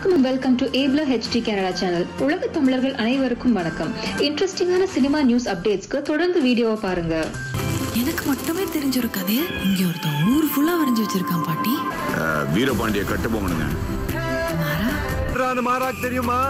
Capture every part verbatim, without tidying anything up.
வணக்கம் and welcome to Abler H D Canada channel. உலக தமிழர்கள் அனைவருக்கும் வணக்கம். இன்ட்ரெஸ்டிங்கான சினிமா நியூஸ் அப்டேட்ஸ்க்கு தொடர்ந்து வீடியோவை பாருங்க. எனக்கு மட்டுமே தெரிஞ்ச ஒரு கதையை இங்க ஒருத்தன் ஊர் ஃபுல்லா வரைஞ்சு வச்சிருக்கான் பாட்டி. வீரபாண்டிய கட்டு போங்கணுங்க. மாரா மாராக்கு தெரியுமா?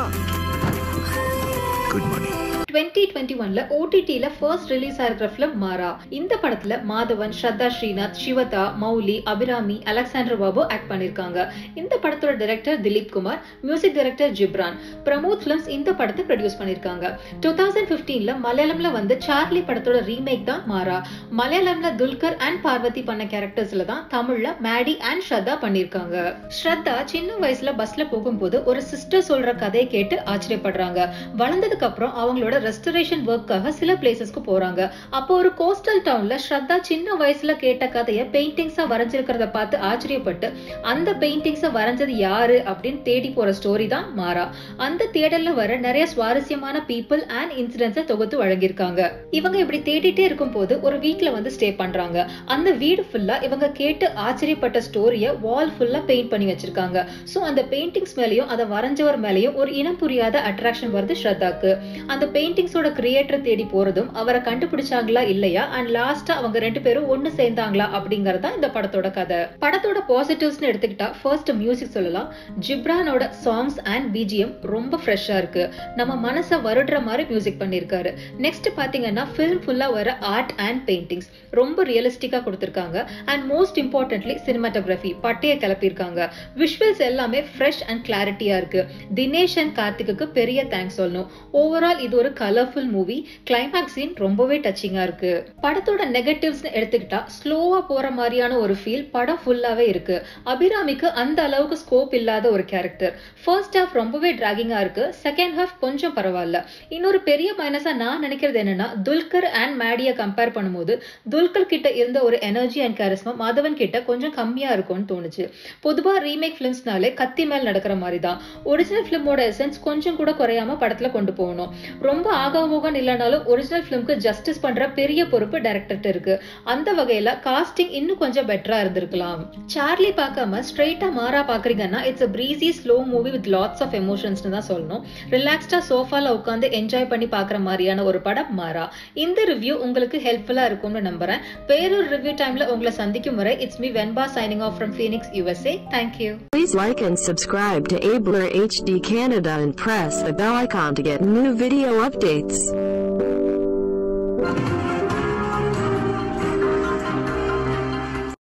Good morning. twenty twenty-one ல O T T ல ஃபர்ஸ்ட் ரிலீஸ் ஆயிருக்கிற ஃபிலிம் மாரா. இந்த படத்துல மாதவன், ஸ்ரத்தா ஸ்ரீநாத், சிவதா, மௌலி, அபிராமி, அலெக்சாண்டர் பாபு ஆக்ட் பண்ணிருக்காங்க. இந்த படத்தோட director Dileep Kumar, music director Ghibran. Pramod films இந்த படத்தை ப்ரொடியூஸ் பண்ணிருக்காங்க. twenty fifteen ல மலையாளம்ல வந்து சார்லி படத்தோட ரீமேக் தான் மாரா. மலையாளம்ல துல்கர் அண்ட் பார்வதி பண்ண கேரக்டர்ஸ்ல தான் தமிழ்ல மேடி அண்ட் ஸ்ரத்தா பண்ணிருக்காங்க. ஸ்ரத்தா சின்ன வயசுல பஸ்ல போகும்போது ஒரு சிஸ்டர் சொல்ற கதையை கேட்டு ஆச்சரியப்படுறாங்க. வளர்ந்ததுக்கு அப்புறம் அவங்களோட ரெஸ்டரேஷன் வர்க்காக சில பிளேசஸ்க்கு போறாங்க. அப்போ ஒரு கோஸ்டல் டவுன்ல ஸ்ரத்தா சின்ன வயசுல கேட்ட கதையை பெயிண்டிங்ஸா வரைஞ்சிருக்கிறத பார்த்து ஆச்சரியப்பட்டு அந்த பெயிண்டிங்ஸை வரைஞ்சது யாரு அப்படின்னு தேடி போற ஸ்டோரி தான் மாரா. அந்த தேடல்ல வர நிறைய சுவாரஸ்யமான பீப்புள் அண்ட் இன்சிடென்ட்ஸை தொகுத்து வழங்கியிருக்காங்க. இவங்க இப்படி தேடிட்டே இருக்கும் போது ஒரு வீட்ல வந்து ஸ்டே பண்றாங்க. அந்த வீடு ஃபுல்லா இவங்க கேட்டு ஆச்சரியப்பட்ட ஸ்டோரிய வால் ஃபுல்லா பெயிண்ட் பண்ணி வச்சிருக்காங்க. சோ அந்த பெயிண்டிங்ஸ் மேலயும் அதை வரைஞ்சவர் மேலயும் ஒரு இனம் புரியாத அட்ராக்ஷன் வருது ஸ்ரத்தாக்கு. அந்த பெயிண்டிங்ஸோட கிரியேட்டர் தேடி போறதும் அவரை கண்டுபிடிச்சாங்களா இல்லையா அண்ட் லாஸ்டா அவங்க ரெண்டு பேரும் ஒண்ணு சேர்ந்தாங்களா அப்படிங்கறதா இந்த படத்தோட கதை. படத்தோட பாசிட்டிவ்ஸ்னு எடுத்துக்கிட்டா ஃபர்ஸ்ட் மியூசிக் சொல்லலாம். ஜிப்ரானோட சாங்ஸ் அண்ட் பிஜிஎம் ரொம்ப ஃப்ரெஷ்ஷா இருக்கு. நம்ம மனசை வருடுற மாதிரி மியூசிக் பண்ணிருக்காரு. நெக்ஸ்ட் பாத்தீங்கன்னா ஃபிலிம் ஃபுல்லா வர ஆர்ட் அண்ட் பெயிண்டிங்ஸ் ரொம்ப ரியலிஸ்டிக்கா கொடுத்திருக்காங்க. அண்ட் மோஸ்ட் இம்பார்ட்டன்ட்லி சினிமாட்டோகிராஃபி பட்டைய கிளப்பிருக்காங்க. விஷுவல்ஸ் எல்லாமே ஃப்ரெஷ் அண்ட் கிளாரிட்டியா இருக்கு. தினேஷ் அண்ட் கார்த்திக்கு பெரிய தேங்க்ஸ் சொல்லணும். ஓவரால் இது ஒரு கலர்ஃபுல் மூவி. கிளைமாக்ஸ் சீன் ரொம்பவே டச்சிங்கா இருக்கு. படத்தோட நெகட்டிவ்ஸ் எடுத்துக்கிட்டா ஸ்லோவா போற மாதிரியான ஒரு ஃபீல் படம் ஃபுல்லாவே இருக்கு. அபிராமிக்கு அந்த அளவுக்கு ஸ்கோப் இல்லாத ஒரு கேரக்டர். ஃபர்ஸ்ட் ஹாஃப் ரொம்பவே டிராகிங்கா இருக்கு. செகண்ட் ஹாஃப் கொஞ்சம் பரவாயில்ல. இன்னொரு பெரிய மைனஸா நான் நினைக்கிறது என்னன்னா துல்கர் அண்ட் மேடியை கம்பேர் பண்ணும்போது துல்கர் கிட்ட இருந்த ஒரு எனர்ஜி அண்ட் கேரிஸ்மா மாதவன் கிட்ட கொஞ்சம் கம்மியா இருக்கும்னு தோணுச்சு. பொதுவா ரீமேக் பிலிம்ஸ்னாலே கத்தி மேல் நடக்கிற மாதிரி தான். ஒரிஜினல் பிலிமோட எசன்ஸ் கொஞ்சம் கூட குறையாம படத்துல கொண்டு போகணும். ரொம்ப ஆகாவோகன் இல்லனாலும் ஒரிஜினல் பிலிம்க்கு ஜஸ்டிஸ் பண்ற பெரிய பொறுப்பு டைரக்டர்ட்ட இருக்கு. அந்த வகையில காஸ்டிங் இன்னும் கொஞ்சம் பெட்டரா இருந்திருக்கலாம். சார்லி பார்க்காம ஸ்ட்ரைட்டா மாரா பாக்குறீங்கன்னா it's a breezy slow movie with lots of emotions னு தான் சொல்லணும். ரிலாக்ஸ்டா சோஃபால உட்கார்ந்து என்ஜாய் பண்ணி பார்க்குற மாதிரியான ஒரு படம் மாரா. இந்த ரிவ்யூ உங்களுக்கு ஹெல்ப்ஃபுல்லா இருக்கும்னு நம்புறேன். வேறொரு ரிவ்யூ டைம்ல உங்களை சந்திக்கும் வரை it's me Venba signing off from Phoenix, U S A. Thank you. Please like and subscribe to Abler H D Canada and press the bell icon to get new video updates.